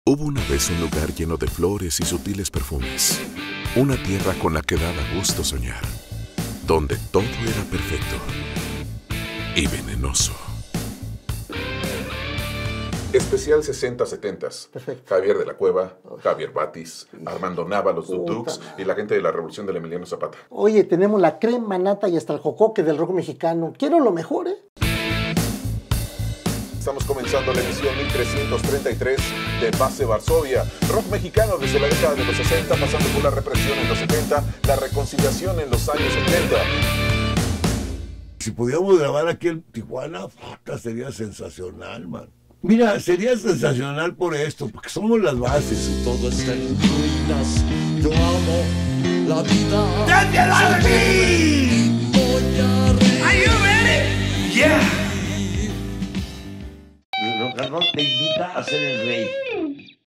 Hubo una vez un lugar lleno de flores y sutiles perfumes. Una tierra con la que daba gusto soñar. Donde todo era perfecto y venenoso. Especial 60-70s. Perfecto. Javier de la Cueva, Javier Batis, Armando Nava, los Duk-Duks y la gente de la Revolución del Emiliano Zapata. Oye, tenemos la crema nata y hasta el jocoque del rock mexicano. Quiero lo mejor, ¿eh? Estamos comenzando la edición 1333 de Base Varsovia. Rock mexicano desde la década de los 60, pasando por la represión en los 70, la reconciliación en los años 70. Si pudiéramos grabar aquí en Tijuana, sería sensacional, man. Mira, sería sensacional por esto, porque somos las bases. Todo está en ruinas, yo amo la vida. ¡Desde la de mí! Voy a reír. Are you ready? Yeah. No te invita a ser el rey.